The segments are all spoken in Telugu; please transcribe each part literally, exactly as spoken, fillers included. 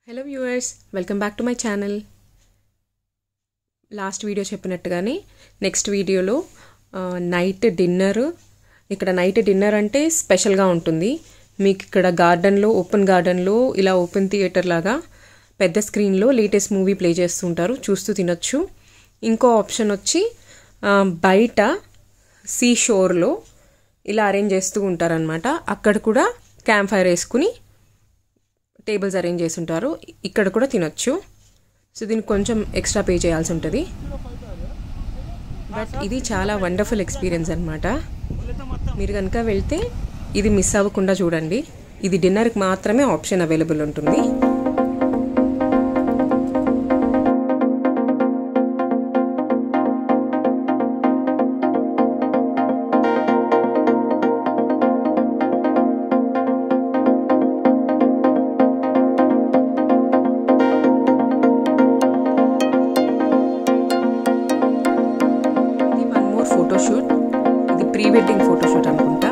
Hello viewers, welcome back to my channel. Last video cheppinattugaane next video lo uh, night dinner ikkada night dinner ante special ga untundi. Meeku ikkada garden lo open garden lo ila open theater laga pedda screen lo latest movie play chestuntaru, chustu tinochu. Inko option vachi uh, baita sea shore lo ila arrange chestu untaru annamata. Akkada kuda camp fire esukuni tables arrange చేసి ఉంటారు. ఇక్కడ కూడా తినొచ్చు. సో దీనికి కొంచెం ఎక్స్ట్రా పే చేయాల్సి ఉంటుంది. బట్ ఇది చాలా వండర్ఫుల్ ఎక్స్పీరియన్స్ అన్నమాట. మీరు కనుక వెళ్తే ఇది మిస్ అవ్వకుండా చూడండి. ఇది డిన్నర్కి మాత్రమే ఆప్షన్ అవైలబుల్ ఉంటుంది. ఫోటోషూట్, ఇది ప్రీ వెడ్డింగ్ ఫోటోషూట్ అనుకుంటా.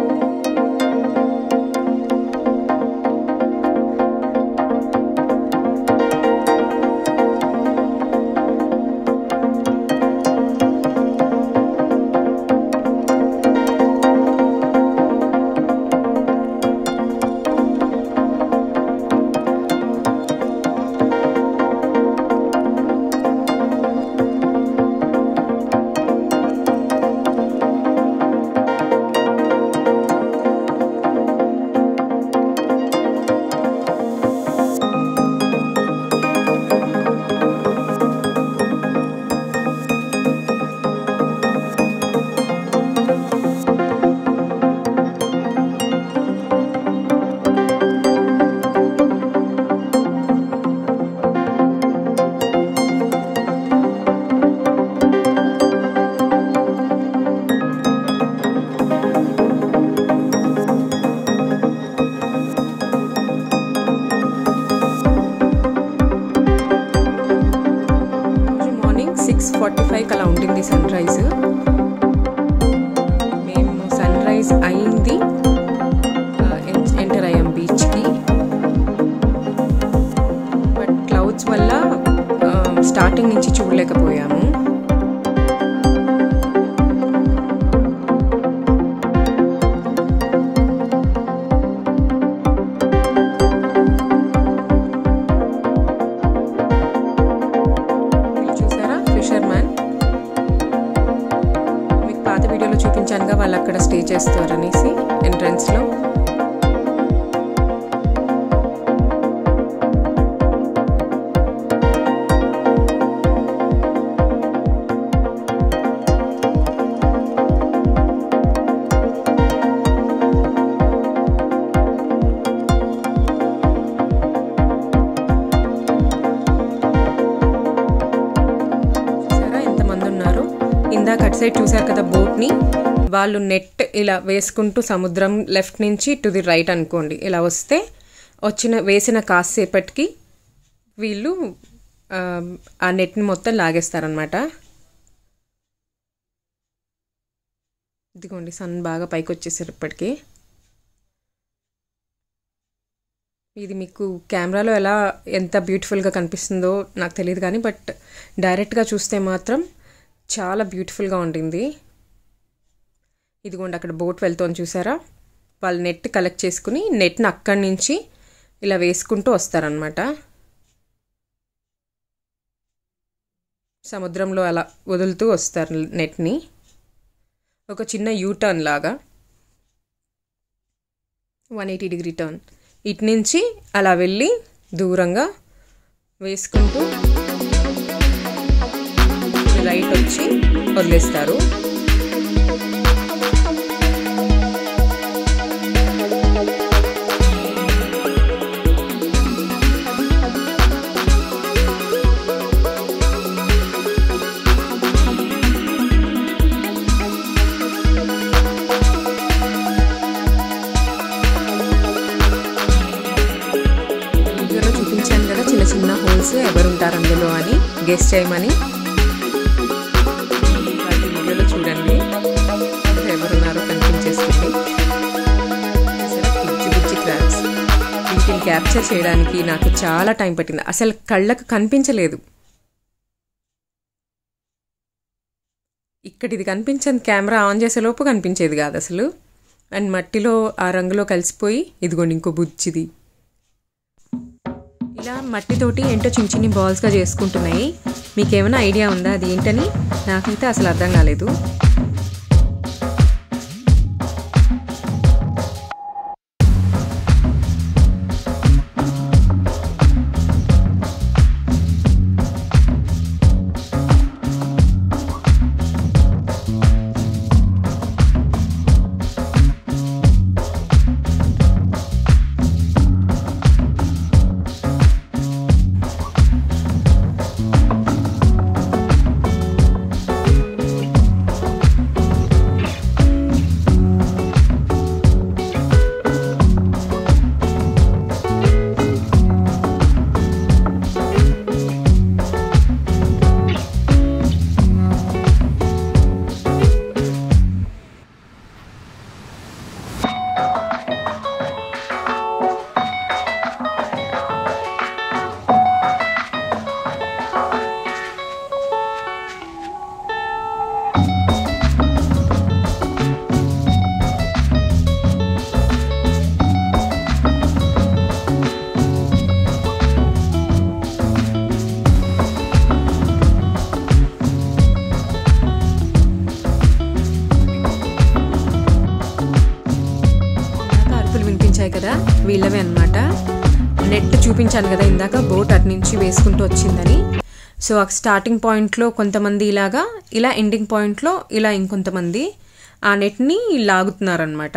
సిక్స్ ఫార్టీ ఫైవ్కి అలా ఉండింది సన్ రైజ్. మేము సన్ రైజ్ అయింది ఎంటర్ అయ్యాం బీచ్కి. బట్ క్లౌడ్స్ వల్ల స్టార్టింగ్ నుంచి చూడలేకపోయాము. చూపించానుగా వాళ్ళు అక్కడ స్టే చేస్తారు అనేసి ఎంట్రన్స్ లో. చూసారా ఎంతమంది ఉన్నారు. ఇందాక అటు సైడ్ చూసారు కదా బోట్ని, వాళ్ళు నెట్ ఇలా వేసుకుంటూ సముద్రం లెఫ్ట్ నుంచి టు ది రైట్ అనుకోండి, ఇలా వస్తే వచ్చిన వేసిన కాసేపటికి వీళ్ళు ఆ నెట్ని మొత్తం లాగేస్తారనమాట. ఇదిగోండి సన్ బాగా పైకి వచ్చేసారు ఇప్పటికీ. ఇది మీకు కెమెరాలో ఎలా ఎంత బ్యూటిఫుల్గా కనిపిస్తుందో నాకు తెలియదు కానీ, బట్ డైరెక్ట్గా చూస్తే మాత్రం చాలా బ్యూటిఫుల్గా ఉంటుంది. ఇదిగోండి అక్కడ బోట్ వెళ్తోంది చూసారా. వాళ్ళు నెట్ కలెక్ట్ చేసుకుని నెట్ని అక్కడి నుంచి ఇలా వేసుకుంటూ వస్తారనమాట. సముద్రంలో అలా వదులుతూ వస్తారు నెట్ని. ఒక చిన్న యూ టర్న్ లాగా వన్ ఎయిటీ డిగ్రీ టర్న్. ఇటు నుంచి అలా వెళ్ళి దూరంగా వేసుకుంటూ రైట్ వచ్చి వదిలేస్తారు. చూపించాను కదా చిన్న చిన్న హోల్స్, ఎవరుంటారు అందులో అని గెస్ చేయమని. వీడియోలో చూడండి ఎవరున్నారో కనిపించేస్తుంది. క్యాప్చర్ చేయడానికి నాకు చాలా టైం పట్టింది. అసలు కళ్ళకు కనిపించలేదు. ఇక్కడ ఇది కనిపించని కెమెరా ఆన్ చేసేలోపు కనిపించేది కాదు అసలు. అండ్ మట్టిలో ఆ రంగులో కలిసిపోయి ఇదిగోండి ఇంకో బుజ్జిది. ఇలా మట్టితోటి ఏంటో చిన్న చిన్ని బాల్స్గా చేసుకుంటున్నాయి. మీకేమైనా ఐడియా ఉందా అది ఏంటని? నాకైతే అసలు అర్థం కాలేదు. కదా వీళ్ళవే అన్నమాట. నెట్ చూపించాను కదా ఇందాక, బోట్ అటు నుంచి వేసుకుంటూ వచ్చిందని. సో ఆ స్టార్టింగ్ పాయింట్లో కొంతమంది ఇలాగా, ఇలా ఎండింగ్ పాయింట్లో ఇలా ఇంకొంతమంది ఆ నెట్ని లాగుతున్నారనమాట.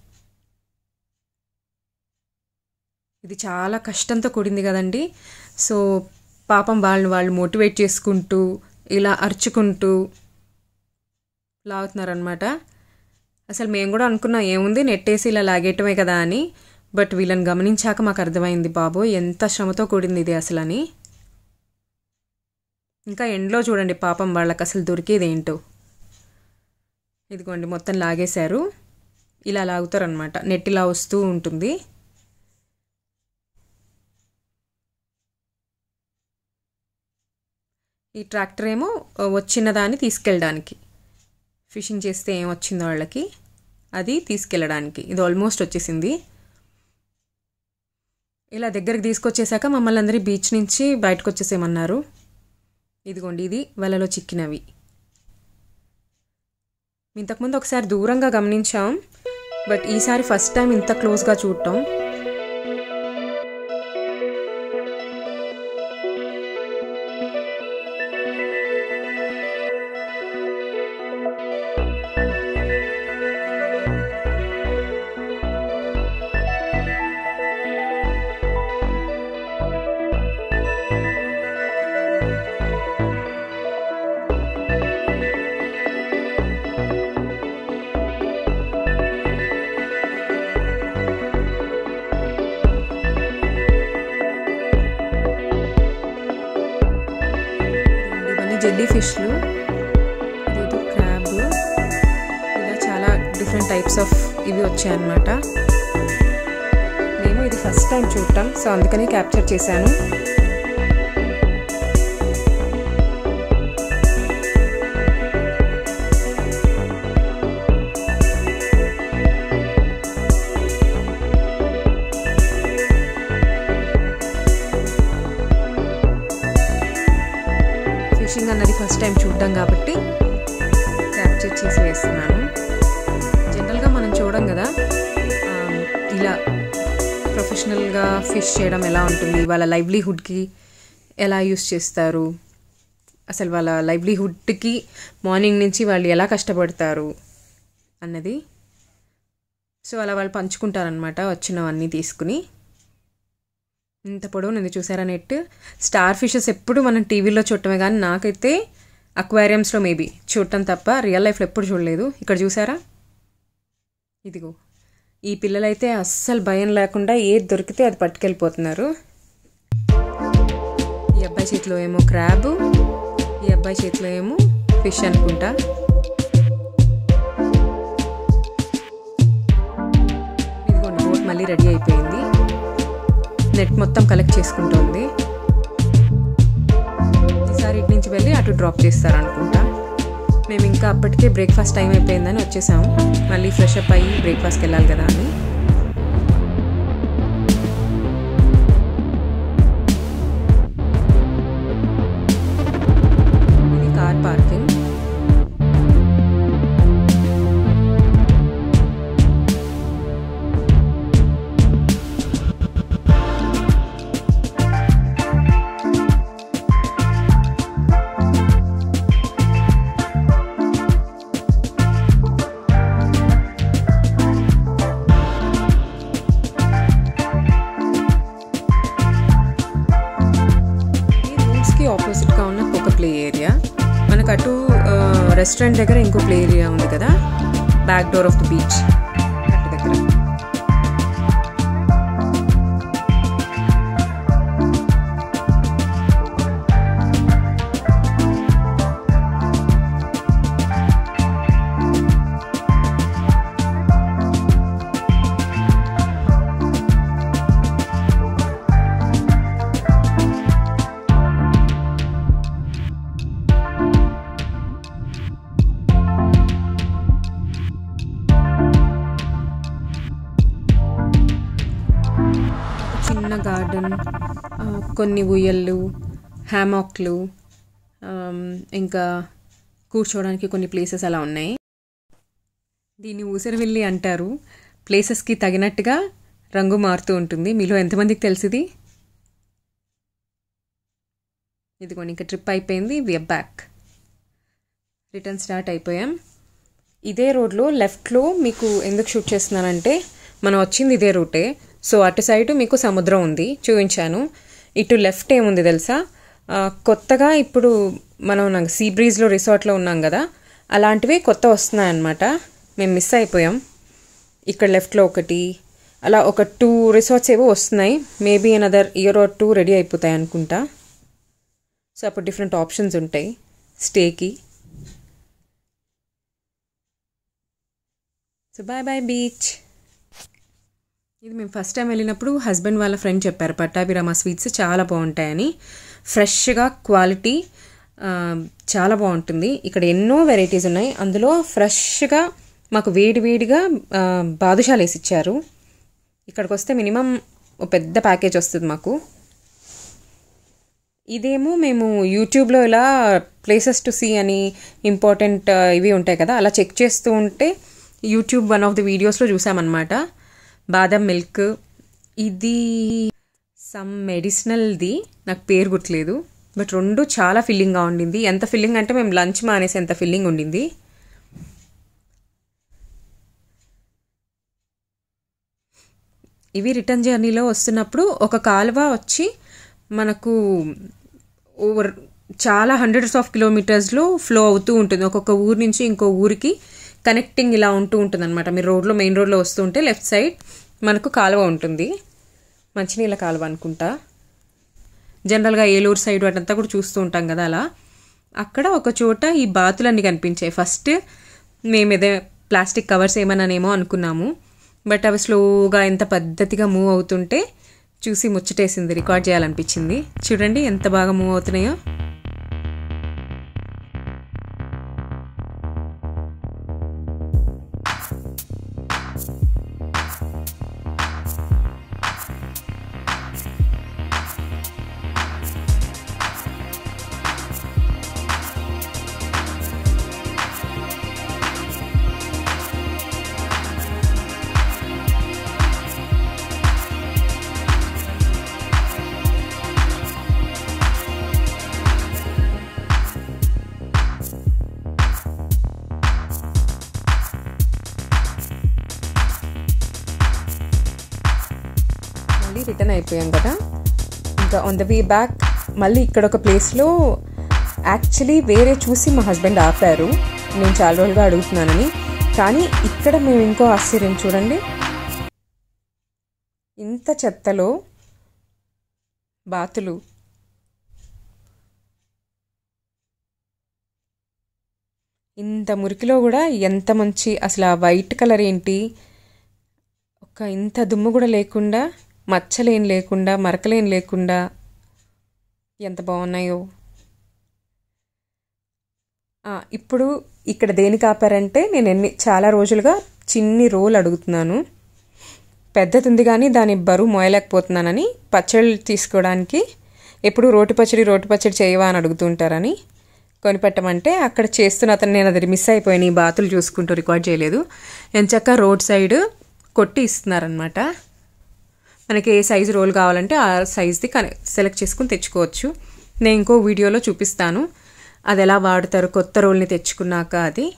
ఇది చాలా కష్టంతో కూడింది కదండి. సో పాపం వాళ్ళని వాళ్ళు మోటివేట్ చేసుకుంటూ ఇలా అరుచుకుంటూ లాగుతున్నారనమాట. అసలు మేము కూడా అనుకున్నాం ఏముంది నెట్టేసి ఇలా లాగేయటమే కదా అని. బట్ వీళ్ళని గమనించాక మాకు అర్థమైంది బాబో ఎంత శ్రమతో కూడింది ఇది అసలు అని. ఇంకా ఎండ్లో చూడండి పాపం వాళ్ళకి అసలు దొరికేది ఏంటో. ఇదిగోండి మొత్తం లాగేశారు. ఇలా లాగుతారనమాట, నెట్ ఇలా వస్తూ ఉంటుంది. ఈ ట్రాక్టర్ ఏమో వచ్చిన దాన్ని తీసుకెళ్ళడానికి, ఫిషింగ్ చేస్తే ఏం వచ్చిందో వాళ్ళకి అది తీసుకెళ్ళడానికి. ఇది ఆల్మోస్ట్ వచ్చేసింది. ఇలా దగ్గరికి తీసుకొచ్చేసాక మమ్మల్ని అందరి బీచ్ నుంచి బయటకు వచ్చేసేమన్నారు. ఇదిగోండి ఇది వలలో చిక్కినవి. ఇంతకుముందు ఒకసారి దూరంగా గమనించాం, బట్ ఈసారి ఫస్ట్ టైం ఇంత క్లోజ్గా చూడటం. జెల్లీ ఫిష్లు, ఇది క్రాబ్, ఇలా చాలా డిఫరెంట్ టైప్స్ ఆఫ్ ఇవి వచ్చాయన్నమాట. మేము ఇది ఫస్ట్ టైం చూడటం, సో అందుకని క్యాప్చర్ చేశాను. ఫిషింగ్ అన్నది ఫస్ట్ టైం చూడడం కాబట్టి క్యాప్చర్ చేసి వేస్తున్నాను. జనరల్గా మనం చూడం కదా ఇలా ప్రొఫెషనల్గా ఫిష్ చేయడం ఎలా ఉంటుంది, వాళ్ళ లైవ్లీహుడ్కి ఎలా యూస్ చేస్తారు, అసలు వాళ్ళ లైవ్లీహుడ్కి మార్నింగ్ నుంచి వాళ్ళు ఎలా కష్టపడతారు అన్నది. సో అలా వాళ్ళు పంచుకుంటారనమాట వచ్చినవన్నీ తీసుకుని. ఇంత పొడవు నేను చూసారా నెట్. స్టార్ ఫిషెస్ ఎప్పుడు మనం టీవీలో చూడటమే కానీ నాకైతే అక్వేరియంస్లో మేబీ చూడటం తప్ప రియల్ లైఫ్లో ఎప్పుడు చూడలేదు. ఇక్కడ చూసారా, ఇదిగో ఈ పిల్లలైతే అస్సలు భయం లేకుండా ఏది దొరికితే అది పట్టుకెళ్ళిపోతున్నారు. ఈ అబ్బాయి చేతిలో ఏమో క్రాబ్, ఈ అబ్బాయి చేతిలో ఏమో ఫిష్ అనుకుంటా. ఇదిగోండి బోట్ మళ్ళీ రెడీ అయిపోయింది. నెట్ మొత్తం కలెక్ట్ చేసుకుంటుంది. ఈసారి ఇటు నుంచి వెళ్ళి అటు డ్రాప్ చేస్తారనుకుంటా. మేము ఇంకా అప్పటికే బ్రేక్ఫాస్ట్ టైం అయిపోయిందని వచ్చేసాము. మళ్ళీ ఫ్రెష్ అప్ అయ్యి బ్రేక్ఫాస్ట్కి వెళ్ళాలి కదా అని. ఇది కార్ పార్కింగ్. ఆపోజిట్గా ఉన్న ఒక ప్లే ఏరియా. మనకు అటు రెస్టారెంట్ దగ్గర ఇంకో ప్లే ఏరియా ఉంది కదా, back door of the beach అటు దగ్గర. చిన్న గార్డెన్, కొన్ని ఉయ్యళ్ళు, హ్యామాక్లు, ఇంకా కూర్చోవడానికి కొన్ని ప్లేసెస్ అలా ఉన్నాయి. దీన్ని ఊసరవెల్లి అంటారు. ప్లేసెస్కి తగినట్టుగా రంగు మారుతూ ఉంటుంది. మీలో ఎంతమందికి తెలిసింది? ఇదిగోండి, ఇంకా ట్రిప్ అయిపోయింది. విఆర్ బ్యాక్, రిటర్న్ స్టార్ట్ అయిపోయాం. ఇదే రోడ్లో లెఫ్ట్లో మీకు ఎందుకు షూట్ చేస్తున్నానంటే, మనం వచ్చింది ఇదే రూటే. సో అటు సైడు మీకు సముద్రం ఉంది, చూపించాను. ఇటు లెఫ్ట్ ఏముంది తెలుసా, కొత్తగా ఇప్పుడు మనం నాకు సీ బ్రీజ్లో రిసార్ట్లో ఉన్నాం కదా, అలాంటివి కొత్త వస్తున్నాయన్నమాట. మేము మిస్ అయిపోయాం. ఇక్కడ లెఫ్ట్లో ఒకటి, అలా ఒక టూ రిసార్ట్స్ ఏవో వస్తున్నాయి. Maybe another year or two ready అయిపోతాయి అనుకుంటా. సో అప్పుడు డిఫరెంట్ ఆప్షన్స్ ఉంటాయి స్టేకి. So bye bye beach. ఇది మేము ఫస్ట్ టైం వెళ్ళినప్పుడు హస్బెండ్ వాళ్ళ ఫ్రెండ్ చెప్పారు, పట్టాభిరామ స్వీట్స్ చాలా బాగుంటాయని. ఫ్రెష్గా క్వాలిటీ చాలా బాగుంటుంది. ఇక్కడ ఎన్నో వెరైటీస్ ఉన్నాయి. అందులో ఫ్రెష్గా మాకు వేడి వేడిగా బాదుషాలు వేసి ఇచ్చారు. ఇక్కడికి వస్తే మినిమం ఒక పెద్ద ప్యాకేజ్ వస్తుంది మాకు. ఇదేమో మేము యూట్యూబ్లో ఇలా ప్లేసెస్ టు సీ అని ఇంపార్టెంట్ ఇవి ఉంటాయి కదా, అలా చెక్ చేస్తూ ఉంటే యూట్యూబ్ వన్ ఆఫ్ ది వీడియోస్లో చూసామన్నమాట. బాదం మిల్క్, ఇది సమ్ మెడిసినల్ది, నాకు పేరు గుర్తులేదు. బట్ రెండు చాలా ఫిల్లింగ్గా ఉండింది. ఎంత ఫిల్లింగ్ అంటే మేము లంచ్ మానేసి ఎంత ఫిల్లింగ్ ఉండింది. ఇవి రిటర్న్ జర్నీలో వస్తున్నప్పుడు ఒక కాలువ వచ్చి మనకు ఓవర్ చాలా హండ్రెడ్స్ ఆఫ్ కిలోమీటర్స్లో ఫ్లో అవుతూ ఉంటుంది. ఒక్కొక్క ఊరు నుంచి ఇంకో ఊరికి కనెక్టింగ్ ఇలా ఉంటూ ఉంటుంది అనమాట. మీరు రోడ్లో మెయిన్ రోడ్లో వస్తుంటే లెఫ్ట్ సైడ్ మనకు కాలువ ఉంటుంది, మంచినీళ్ళ కాలువ అనుకుంటా. జనరల్గా ఏలూరు సైడ్ అటంతా కూడా చూస్తూ ఉంటాం కదా, అలా అక్కడ ఒక చోట ఈ బాతులన్నీ కనిపించాయి. ఫస్ట్ మేము ఏదో ప్లాస్టిక్ కవర్స్ ఏమన్నానేమో అనుకున్నాము. బట్ అవి స్లోగా ఎంత పద్ధతిగా మూవ్ అవుతుంటే చూసి ముచ్చటేసింది, రికార్డ్ చేయాలనిపించింది. చూడండి ఎంత బాగా మూవ్ అవుతున్నాయో. రిటర్న్ అయిపోయాం కదా, ఇంకా ఆన్ ద వే బ్యాక్ మళ్ళీ ఇక్కడ ఒక ప్లేస్లో యాక్చువల్లీ వేరే చూసి మా హస్బెండ్ ఆపారు, నేను చాలా రోజులుగా అడుగుతున్నానని. కానీ ఇక్కడ మేము ఇంకో ఆశ్చర్యం చూడండి, ఇంత చెత్తలో బాతులు. ఇంత మురికిలో కూడా ఎంత మంచి, అసలు ఆ వైట్ కలర్ ఏంటి, ఒక ఇంత దుమ్ము కూడా లేకుండా మచ్చలేం లేకుండా మరకలేం లేకుండా ఎంత బాగున్నాయో. ఇప్పుడు ఇక్కడ దేనికి ఆపారంటే నేను ఎన్ని చాలా రోజులుగా చిన్ని రోల్ అడుగుతున్నాను. పెద్దది ఉంది కానీ దాని బరువు మోయలేకపోతున్నానని పచ్చళ్ళు తీసుకోవడానికి ఎప్పుడు రోటి పచ్చడి రోటి పచ్చడి చేయవా అని అడుగుతుంటారని కొనిపెట్టమంటే అక్కడ చేస్తున్న అతను నేను అది మిస్ అయిపోయాను. ఈ బాతులు చూసుకుంటూ రికార్డ్ చేయలేదు. ఎంచక్క రోడ్ సైడ్ కొట్టి ఇస్తున్నారనమాట. మనకి ఏ సైజు రోల్ కావాలంటే ఆ సైజ్ది సెలెక్ట్ చేసుకుని తెచ్చుకోవచ్చు. నేను ఇంకో వీడియోలో చూపిస్తాను అది ఎలా వాడతారు కొత్త రోల్ని తెచ్చుకున్నాక. అది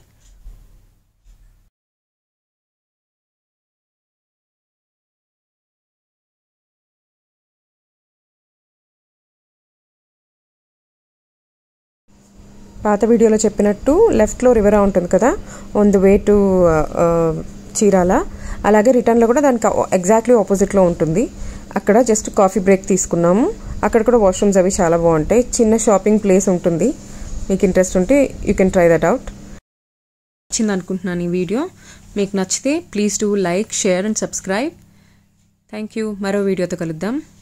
పాత వీడియోలో చెప్పినట్టు లెఫ్ట్లో రివరా ఉంటుంది కదా, on the way to Chirala. అలాగే రిటర్న్లో కూడా దానికి ఎగ్జాక్ట్లీ ఆపోజిట్లో ఉంటుంది. అక్కడ జస్ట్ కాఫీ బ్రేక్ తీసుకున్నాము. అక్కడ కూడా వాష్రూమ్స్ అవి చాలా బాగుంటాయి. చిన్న షాపింగ్ ప్లేస్ ఉంటుంది. మీకు ఇంట్రెస్ట్ ఉంటే you can try that out. నచ్చింది అనుకుంటున్నాను ఈ వీడియో. మీకు నచ్చితే please do like, share and subscribe. Thank you. మరో వీడియోతో కలుద్దాం.